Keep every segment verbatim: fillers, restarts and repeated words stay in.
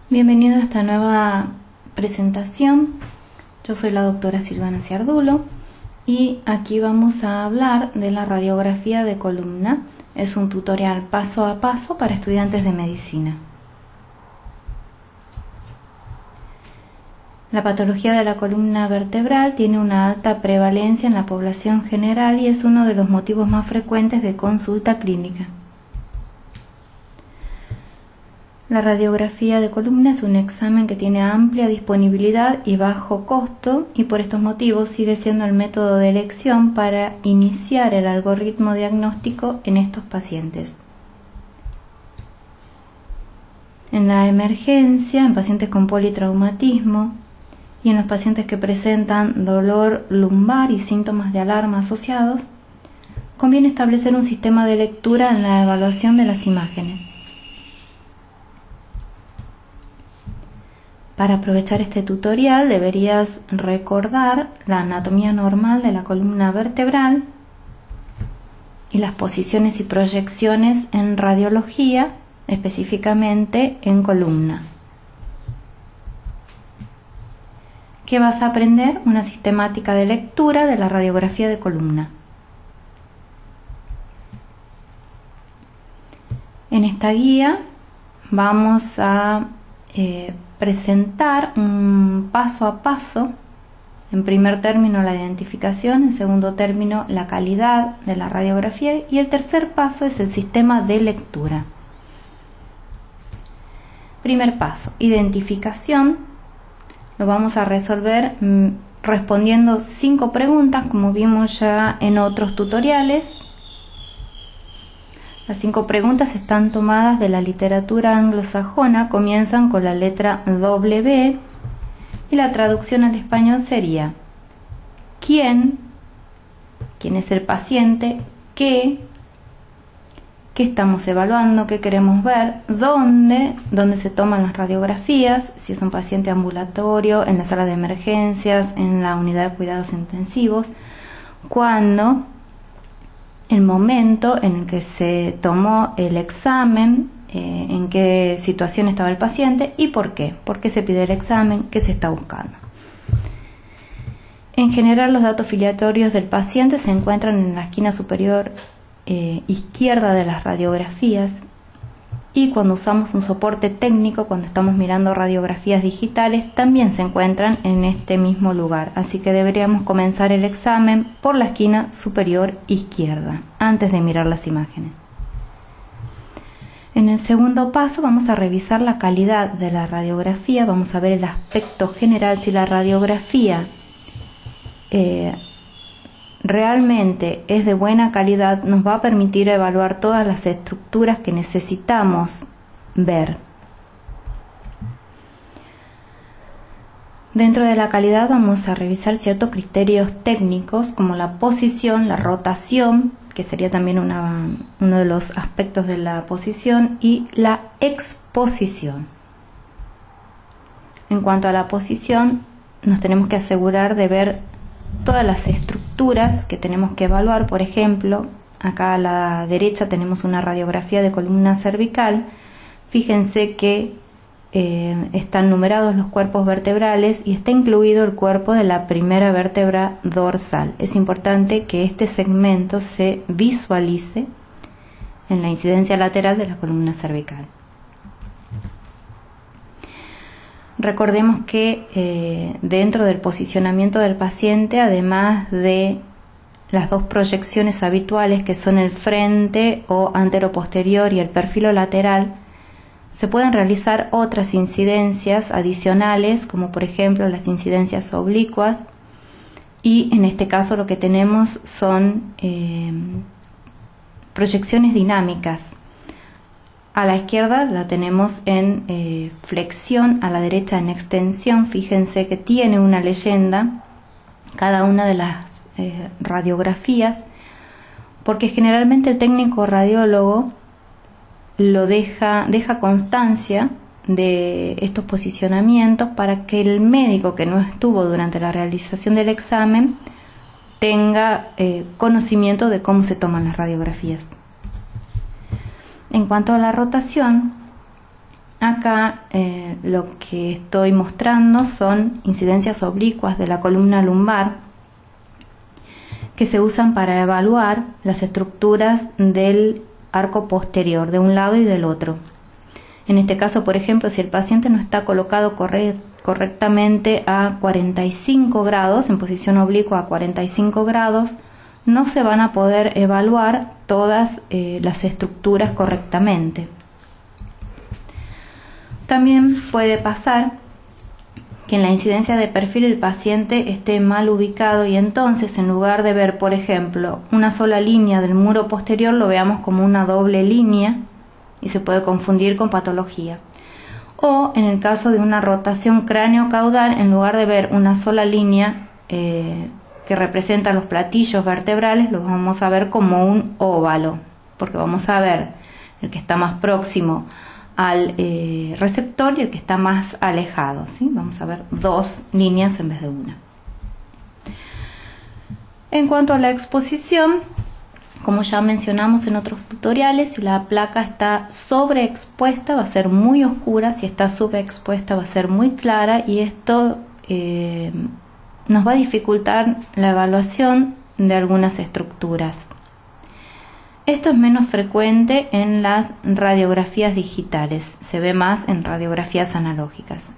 Bienvenido a esta nueva presentación. Yo soy la doctora Silvana Ciardulo y aquí vamos a hablar de la radiografía de columna. Es un tutorial paso a paso para estudiantes de medicina. La patología de la columna vertebral tiene una alta prevalencia en la población general y es uno de los motivos más frecuentes de consulta clínica. La radiografía de columna es un examen que tiene amplia disponibilidad y bajo costo y por estos motivos sigue siendo el método de elección para iniciar el algoritmo diagnóstico en estos pacientes. En la emergencia, en pacientes con politraumatismo y en los pacientes que presentan dolor lumbar y síntomas de alarma asociados, conviene establecer un sistema de lectura en la evaluación de las imágenes. Para aprovechar este tutorial deberías recordar la anatomía normal de la columna vertebral y las posiciones y proyecciones en radiología, específicamente en columna. ¿Qué vas a aprender? Una sistemática de lectura de la radiografía de columna. En esta guía vamos a eh, presentar un paso a paso. En primer término la identificación, en segundo término la calidad de la radiografía y el tercer paso es el sistema de lectura. Primer paso, identificación. Lo vamos a resolver mmm, respondiendo cinco preguntas como vimos ya en otros tutoriales. Las cinco preguntas están tomadas de la literatura anglosajona, comienzan con la letra W y la traducción al español sería ¿quién? ¿Quién es el paciente? ¿Qué? ¿Qué estamos evaluando? ¿Qué queremos ver? ¿Dónde? ¿Dónde se toman las radiografías? Si es un paciente ambulatorio, en la sala de emergencias, en la unidad de cuidados intensivos. ¿Cuándo? El momento en el que se tomó el examen, eh, en qué situación estaba el paciente y por qué. ¿Por qué se pide el examen? ¿Qué se está buscando? En general, los datos filiatorios del paciente se encuentran en la esquina superior eh, izquierda de las radiografías y cuando usamos un soporte técnico, cuando estamos mirando radiografías digitales, también se encuentran en este mismo lugar. Así que deberíamos comenzar el examen por la esquina superior izquierda, antes de mirar las imágenes. En el segundo paso vamos a revisar la calidad de la radiografía, vamos a ver el aspecto general, si la radiografía eh, realmente es de buena calidad, nos va a permitir evaluar todas las estructuras que necesitamos ver. Dentro de la calidad vamos a revisar ciertos criterios técnicos como la posición, la rotación, que sería también una, uno de los aspectos de la posición, y la exposición. En cuanto a la posición, nos tenemos que asegurar de ver todas las estructuras que tenemos que evaluar. Por ejemplo, acá a la derecha tenemos una radiografía de columna cervical. Fíjense que eh, están numerados los cuerpos vertebrales y está incluido el cuerpo de la primera vértebra dorsal. Es importante que este segmento se visualice en la incidencia lateral de la columna cervical. Recordemos que eh, dentro del posicionamiento del paciente, además de las dos proyecciones habituales que son el frente o anteroposterior y el perfil lateral, se pueden realizar otras incidencias adicionales, como por ejemplo las incidencias oblicuas, y en este caso lo que tenemos son eh, proyecciones dinámicas. A la izquierda la tenemos en eh, flexión, a la derecha en extensión. Fíjense que tiene una leyenda cada una de las eh, radiografías, porque generalmente el técnico radiólogo lo deja, deja constancia de estos posicionamientos para que el médico que no estuvo durante la realización del examen tenga eh, conocimiento de cómo se toman las radiografías. En cuanto a la rotación, acá eh, lo que estoy mostrando son incidencias oblicuas de la columna lumbar que se usan para evaluar las estructuras del arco posterior de un lado y del otro. En este caso, por ejemplo, si el paciente no está colocado corre- correctamente a cuarenta y cinco grados, en posición oblicua a cuarenta y cinco grados, no se van a poder evaluar todas eh, las estructuras correctamente. También puede pasar que en la incidencia de perfil el paciente esté mal ubicado y entonces, en lugar de ver, por ejemplo, una sola línea del muro posterior, lo veamos como una doble línea y se puede confundir con patología. O en el caso de una rotación cráneo-caudal, en lugar de ver una sola línea eh, que representa los platillos vertebrales, los vamos a ver como un óvalo, porque vamos a ver el que está más próximo al eh, receptor y el que está más alejado, ¿sí? Vamos a ver dos líneas en vez de una. En cuanto a la exposición, como ya mencionamos en otros tutoriales, si la placa está sobreexpuesta va a ser muy oscura, si está subexpuesta va a ser muy clara, y esto eh, nos va a dificultar la evaluación de algunas estructuras. Esto es menos frecuente en las radiografías digitales, se ve más en radiografías analógicas.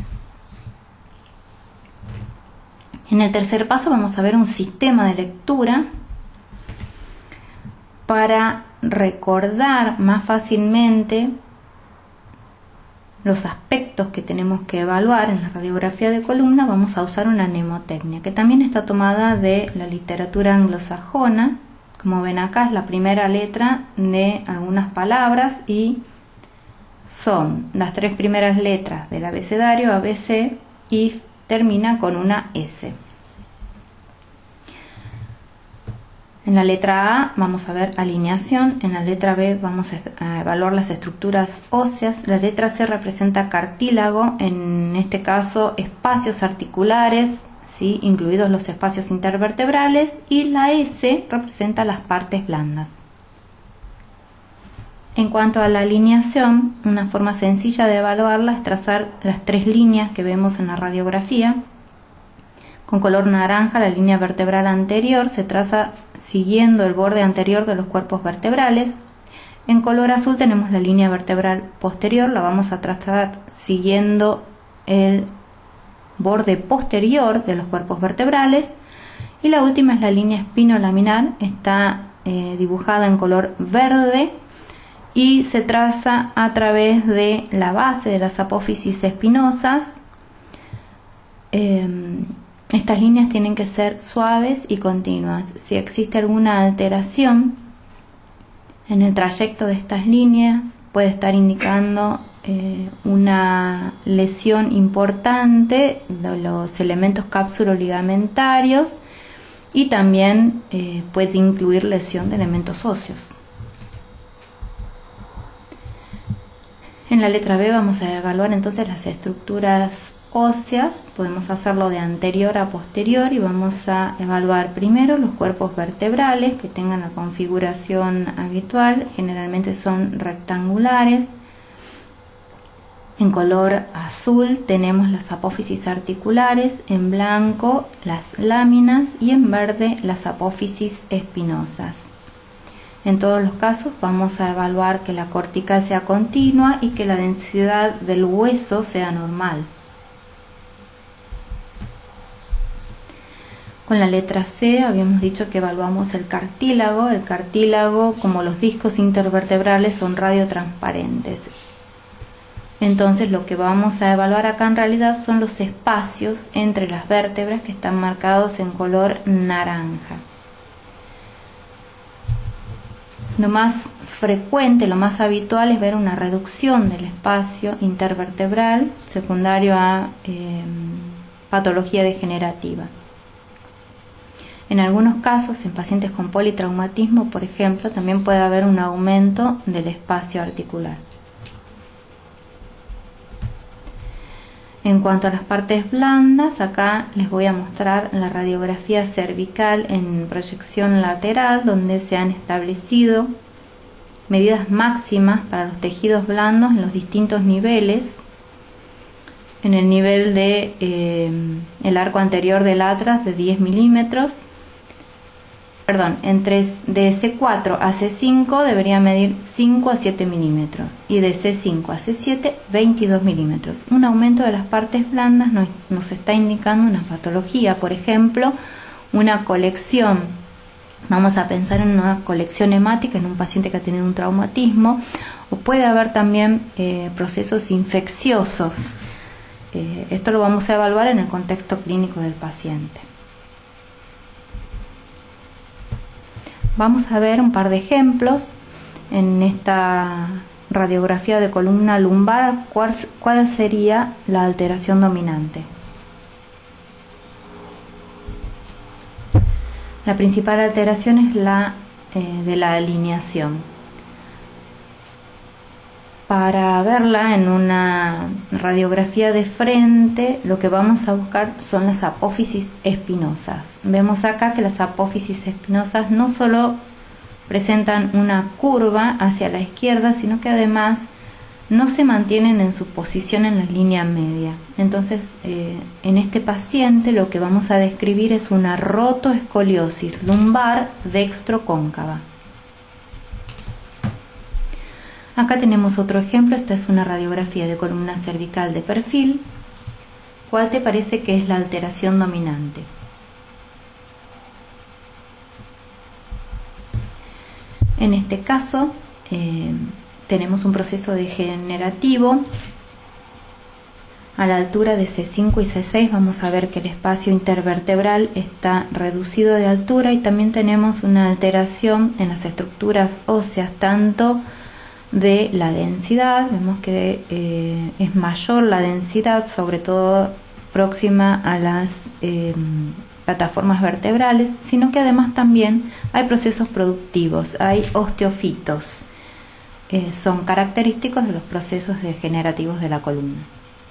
En el tercer paso vamos a ver un sistema de lectura para recordar más fácilmente los aspectos que tenemos que evaluar en la radiografía de columna. Vamos a usar una mnemotecnia que también está tomada de la literatura anglosajona. Como ven acá, es la primera letra de algunas palabras y son las tres primeras letras del abecedario A B C y termina con una S. En la letra A vamos a ver alineación, en la letra B vamos a evaluar las estructuras óseas, la letra C representa cartílago, en este caso espacios articulares, ¿sí?, incluidos los espacios intervertebrales, y la S representa las partes blandas. En cuanto a la alineación, una forma sencilla de evaluarla es trazar las tres líneas que vemos en la radiografía. Con color naranja, la línea vertebral anterior se traza siguiendo el borde anterior de los cuerpos vertebrales. En color azul tenemos la línea vertebral posterior, la vamos a trazar siguiendo el borde posterior de los cuerpos vertebrales. Y la última es la línea espinolaminar, está eh, dibujada en color verde y se traza a través de la base de las apófisis espinosas. Eh, Estas líneas tienen que ser suaves y continuas. Si existe alguna alteración en el trayecto de estas líneas, puede estar indicando eh, una lesión importante de los elementos cápsulo-ligamentarios y también eh, puede incluir lesión de elementos óseos. En la letra B vamos a evaluar entonces las estructuras óseas. Podemos hacerlo de anterior a posterior y vamos a evaluar primero los cuerpos vertebrales que tengan la configuración habitual, generalmente son rectangulares. En color azul tenemos las apófisis articulares, en blanco las láminas y en verde las apófisis espinosas. En todos los casos vamos a evaluar que la cortical sea continua y que la densidad del hueso sea normal. Con la letra C habíamos dicho que evaluamos el cartílago. El cartílago, como los discos intervertebrales, son radiotransparentes. Entonces lo que vamos a evaluar acá en realidad son los espacios entre las vértebras que están marcados en color naranja. Lo más frecuente, lo más habitual es ver una reducción del espacio intervertebral secundario a eh, patología degenerativa. En algunos casos, en pacientes con politraumatismo, por ejemplo, también puede haber un aumento del espacio articular. En cuanto a las partes blandas, acá les voy a mostrar la radiografía cervical en proyección lateral, donde se han establecido medidas máximas para los tejidos blandos en los distintos niveles. En el nivel de eh, el arco anterior del atlas de diez milímetros, perdón, entre de C cuatro a C cinco debería medir cinco a siete milímetros y de C cinco a C siete veintidós milímetros. Un aumento de las partes blandas nos, nos está indicando una patología, por ejemplo, una colección. Vamos a pensar en una colección hemática en un paciente que ha tenido un traumatismo, o puede haber también eh, procesos infecciosos. Eh, esto lo vamos a evaluar en el contexto clínico del paciente. Vamos a ver un par de ejemplos en esta radiografía de columna lumbar. ¿Cuál, cuál sería la alteración dominante? La principal alteración es la eh, de la alineación. Para verla en una radiografía de frente, lo que vamos a buscar son las apófisis espinosas. Vemos acá que las apófisis espinosas no solo presentan una curva hacia la izquierda, sino que además no se mantienen en su posición en la línea media. Entonces, eh, en este paciente lo que vamos a describir es una rotoescoliosis lumbar dextrocóncava. Acá tenemos otro ejemplo. Esta es una radiografía de columna cervical de perfil. ¿Cuál te parece que es la alteración dominante? En este caso eh, tenemos un proceso degenerativo a la altura de C cinco y C seis. Vamos a ver que el espacio intervertebral está reducido de altura, y también tenemos una alteración en las estructuras óseas, tanto de la densidad. Vemos que eh, es mayor la densidad, sobre todo próxima a las eh, plataformas vertebrales, sino que además también hay procesos productivos, hay osteofitos, eh, son característicos de los procesos degenerativos de la columna.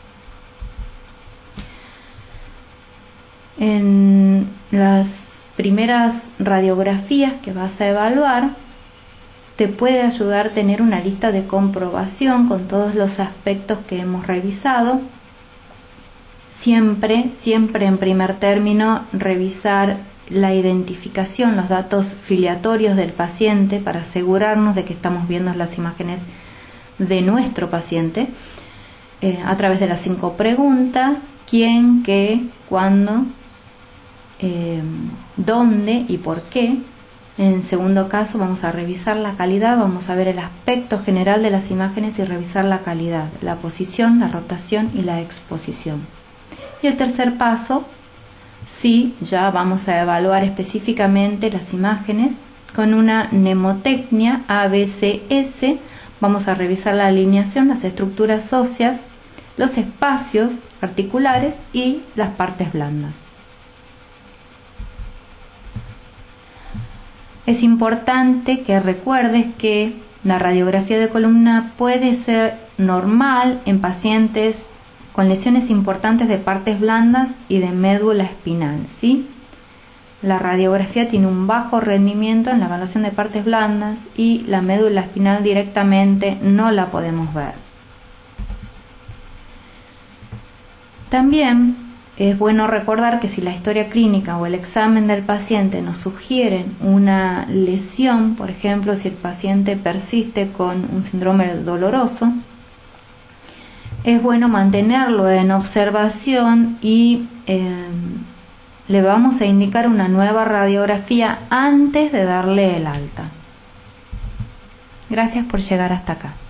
En las primeras radiografías que vas a evaluar, te puede ayudar a tener una lista de comprobación con todos los aspectos que hemos revisado. Siempre, siempre en primer término, revisar la identificación, los datos filiatorios del paciente para asegurarnos de que estamos viendo las imágenes de nuestro paciente eh, a través de las cinco preguntas: quién, qué, cuándo, eh, dónde y por qué. En segundo caso, vamos a revisar la calidad, vamos a ver el aspecto general de las imágenes y revisar la calidad, la posición, la rotación y la exposición. Y el tercer paso, sí, ya vamos a evaluar específicamente las imágenes con una mnemotecnia A B C S. Vamos a revisar la alineación, las estructuras óseas, los espacios articulares y las partes blandas. Es importante que recuerdes que la radiografía de columna puede ser normal en pacientes con lesiones importantes de partes blandas y de médula espinal, ¿sí? La radiografía tiene un bajo rendimiento en la evaluación de partes blandas y la médula espinal directamente no la podemos ver. También es bueno recordar que si la historia clínica o el examen del paciente nos sugieren una lesión, por ejemplo, si el paciente persiste con un síndrome doloroso, es bueno mantenerlo en observación y eh, le vamos a indicar una nueva radiografía antes de darle el alta. Gracias por llegar hasta acá.